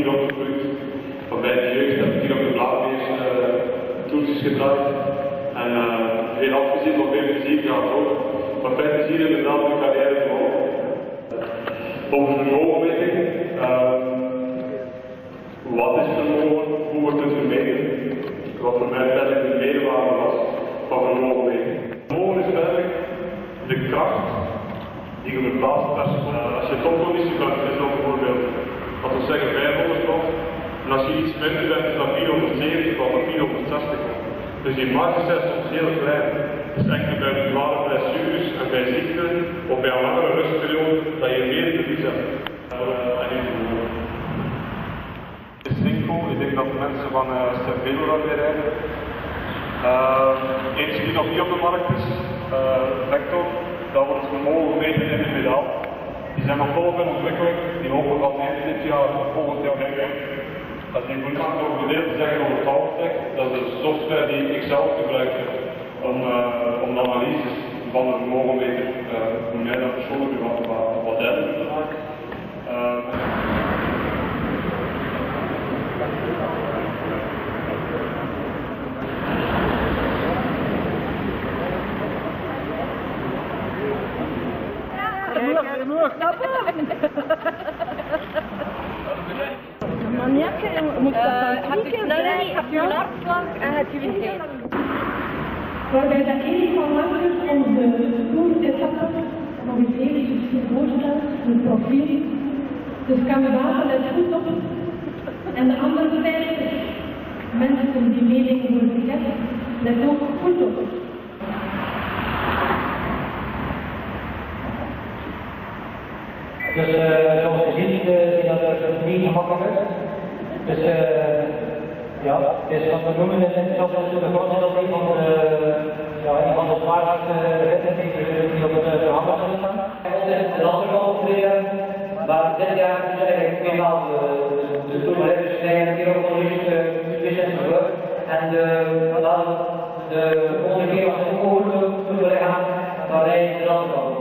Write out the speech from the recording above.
hier opgegroeid. Van bij de jeugd heb ik hier op de Vlaambeers toertjes gedraaid. En veel afgezien van veel plezier gehad ook. Maar fijn plezier inderdaad mijn carrière te volgen. Over vermogenwetting. Wat is vermogen? Hoe wordt het vermeten? Wat voor mij uiteindelijk de meerwaarde was van vermogenwetting. Vermogen is eigenlijk de kracht die je verplaatst als je topconditie bent, is dat bijvoorbeeld, wat we zeggen 500 tot. En als je iets minder bent, is dat 470 of 460. Dus die marges zijn soms heel klein. Dus enkel bij zware blessures en bij ziekte of bij een langere rustperiode dat je meer verlies hebt. Ik denk dat de mensen van Cervelo dat weer rijden. Eentje die nog niet op de markt is, Vector, dat wordt vermogen gemeten in de pedaal. Die zijn nog volop in ontwikkeling, die hopen dat eind dit jaar of volgend jaar rijden. Als die goed is over de te zeggen over Powertech, dat is de software die ik zelf gebruik om de analyses van de vermogenmeter voor mij dan persoonlijk wat duidelijker te maken. Maniakke, moet heb je sneller, heb je een hartslag en heb je weer waarbij dat Erik van Langer ons de Tour-etappe nog eens eventjes voorstelt, een profiel. Dus kandidaten let goed op. En de andere 50 mensen die meedenken voor het ticket, let ook goed op. Dus zoals je ziet, is dat niet gemakkelijk. Dus ja, het is wat we noemen in zoals de voorstel van een van de zwaarste wetten die op het programma zullen staan. En de andere optreden, maar dit jaar is eigenlijk tweemaal de toerleiders zijn hier ook nog eens specifiek gebeurd. En de volgende keer was het ook over te gaan, maar wij zijn er dan